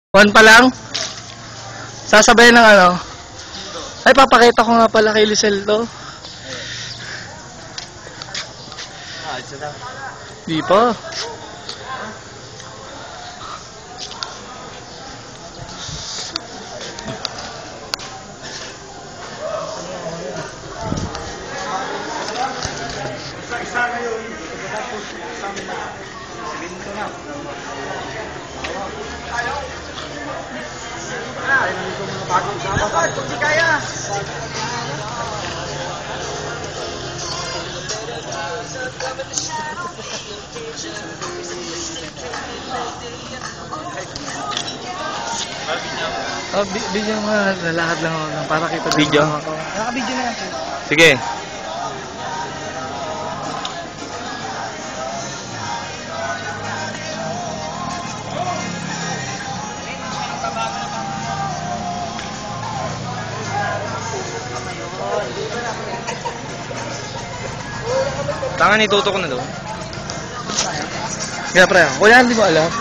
One pa lang? Sasabay ng ano? Ay, papakita ko nga pala kay Lisel to. Isa lang. Di pa. Isa na yun. Tapos, sabi na. Siminto na. Ay, nandito mga bagong sama. Dapat, kung di kaya. Video mo na, lalakad lang ako para kita Video? ako. Naka-video na lang po. Sige. Tangan ituto ko na doon. Kaya pre, kuya hindi mo alam.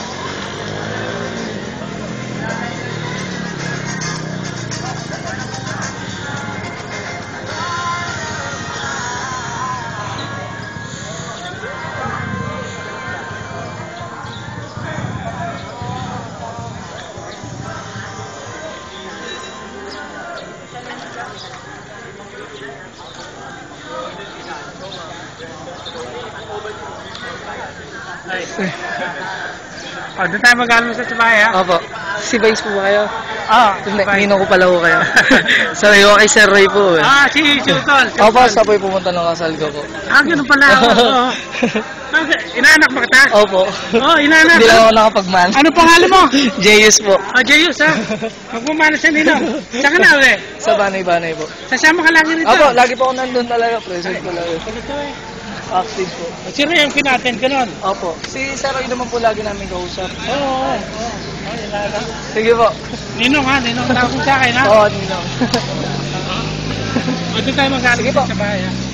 Doon tayo mag-almusal sa bahay, ha? Opo. Si Vice po ba kayo? Oo. Nino ko pala ko kayo. Sorry ko kay Sir Ray po. Si Sultan. Opo, sa po'y pumunta ng kasal ko po. Ganun pala. Oo. Inaanak ba kita? Opo. Oo, inaanak. Hindi lang ako nakapagman. Ano pangalan mo? Jeyus po. Jeyus, ha? Magmamana sa Ninong. Saan ka na, uwi? Sa Banay-Banay po. Sasama ka lagi rito? Opo, lagi po ako nandun talaga. Present ko lagi. Active po. Sino yung kinaten ka nun? Opo. Si Sir Ray naman po lagi namin kausap. Oo. Sige po. Ninong, ha? Ninong tawag sa akin, ha? Oo, Nino. Doon tayo mag-almusal Sige po. sa bahay, ha?